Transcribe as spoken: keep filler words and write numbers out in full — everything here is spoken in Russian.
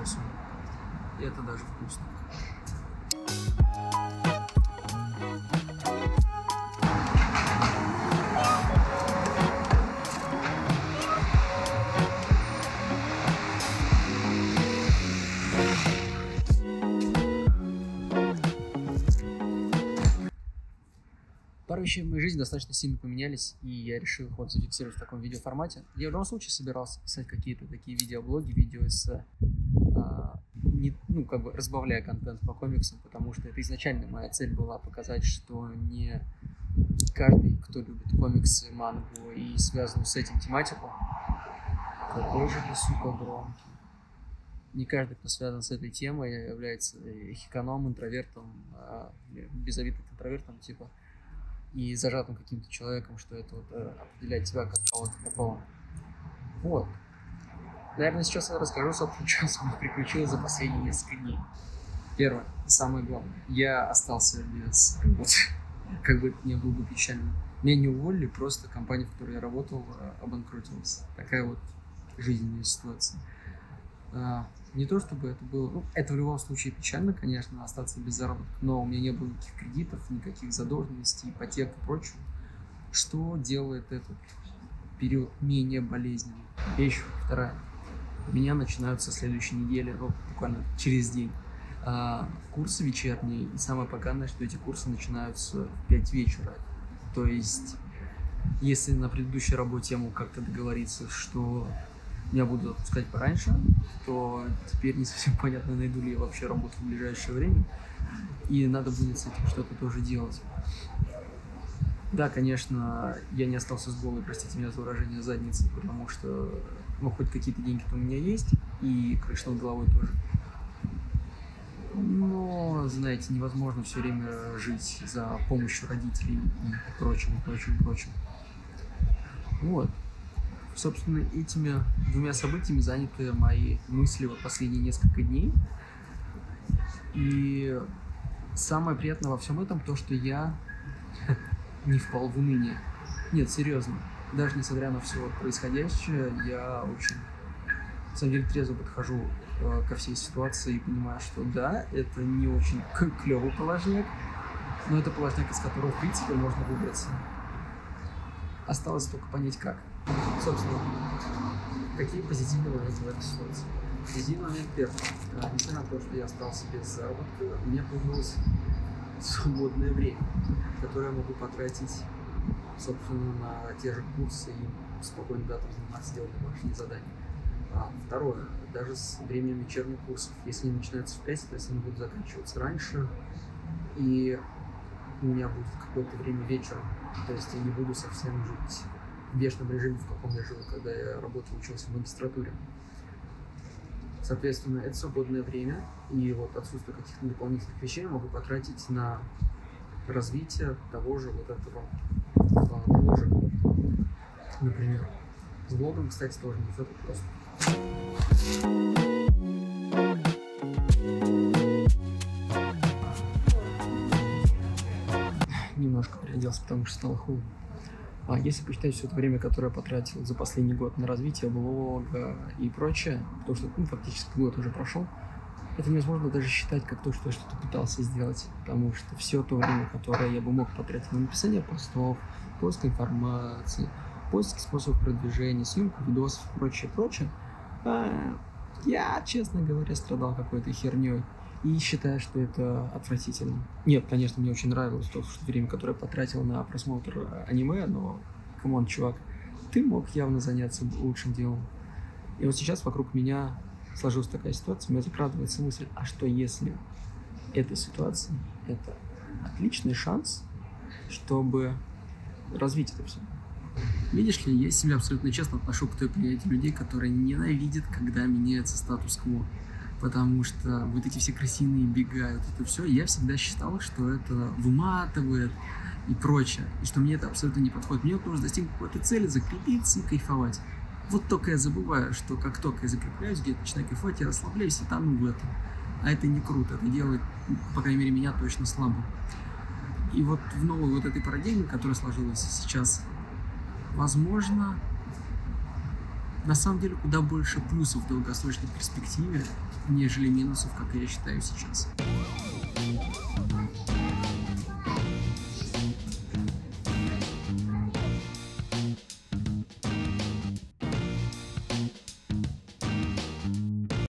вкусу. И это даже вкусно. Пару вещей в моей жизни достаточно сильно поменялись, и я решил их вот зафиксировать в таком видеоформате. Я в любом случае собирался писать какие-то такие видеоблоги, видео с, а, не, ну, как бы разбавляя контент по комиксам, потому что это изначально моя цель была показать, что не каждый, кто любит комиксы, мангу и связанную с этим тематику, какой же ты, сука, громкий. Не каждый, кто связан с этой темой, является хиканом, интровертом, безобидным интровертом, типа, и зажатым каким-то человеком, что это вот э, определяет тебя как кого-то такого. Вот. Наверное, сейчас я расскажу, собственно, что со мной приключилось за последние несколько дней. Первое, самое главное. Я остался без работы. Как бы это ни было бы печально. Меня не уволили, просто компания, в которой я работал, обанкротилась. Такая вот жизненная ситуация. А, не то чтобы это было... Ну, это в любом случае печально, конечно, остаться без заработка, но у меня не было никаких кредитов, никаких задолженностей, ипотек и прочего, что делает этот период менее болезненным. Вещь вторая. У меня начинаются со следующей недели, ну, буквально через день, а, курсы вечерние, и самое поганое, что эти курсы начинаются в пять вечера. То есть, если на предыдущей работе я мог как-то договориться, что меня будут отпускать пораньше, то теперь не совсем понятно, найду ли я вообще работу в ближайшее время. И надо будет с этим что-то тоже делать. Да, конечно, я не остался с голой, простите меня за выражение, задницей, потому что, ну, хоть какие-то деньги-то у меня есть, и крыша над головой тоже. Но, знаете, невозможно все время жить за помощью родителей и прочим, прочим, прочим. Вот. Собственно, этими двумя событиями заняты мои мысли в последние несколько дней. И самое приятное во всем этом то, что я не впал в уныние. Нет, серьезно. Даже несмотря на все происходящее, я очень, на самом деле, трезво подхожу э, ко всей ситуации и понимаю, что да, это не очень клевый положняк, но это положняк, из которого, в принципе, можно выбраться. Осталось только понять, как. Собственно, какие позитивные моменты в этой ситуации? Позитивный момент первый. А, несмотря на то, что я остался без заработка, у меня появилось свободное время, которое я могу потратить, собственно, на те же курсы и спокойно да, там заниматься, делать домашние задания. А, второе. Даже с временем вечерних курсов. Если они начинаются в пять, то есть они будут заканчиваться раньше, и у меня будет какое-то время вечером. То есть я не буду совсем жить в бешеном режиме, в каком я жил, когда я работал, учился в магистратуре. Соответственно, это свободное время, и вот отсутствие каких-то дополнительных вещей я могу потратить на развитие того же вот этого а, бложа. Например, с блогом, кстати, тоже не все так просто. Немножко переоделся, потому что стало холодно. А если посчитать все это время, которое я потратил за последний год на развитие блога и прочее, потому что ну, фактически год уже прошел, это невозможно даже считать как то, что я что-то пытался сделать, потому что все то время, которое я бы мог потратить на написание постов, поиск информации, поиск способов продвижения, съемку видосов и прочее, прочее, я, честно говоря, страдал какой-то херней. И считаю, что это отвратительно. Нет, конечно, мне очень нравилось то что время, которое я потратил на просмотр аниме, но, камон, чувак, ты мог явно заняться лучшим делом. И вот сейчас вокруг меня сложилась такая ситуация, у меня закрадывается мысль, а что если эта ситуация — это отличный шанс, чтобы развить это все? Видишь ли, я себя абсолютно честно отношу к той плеяде людей, которые ненавидят, когда меняется статус-кво. Потому что вот эти все крысиные бегают, это все, я всегда считал, что это выматывает и прочее, и что мне это абсолютно не подходит. Мне вот нужно достигнуть какой-то цели, закрепиться и кайфовать. Вот только я забываю, что как только я закрепляюсь, где-то начинаю кайфовать, я расслабляюсь и тону в этом. А это не круто, это делает, по крайней мере, меня точно слабым. И вот в новой вот этой парадигме, которая сложилась сейчас, возможно, на самом деле куда больше плюсов в долгосрочной перспективе, нежели минусов, как я считаю сейчас.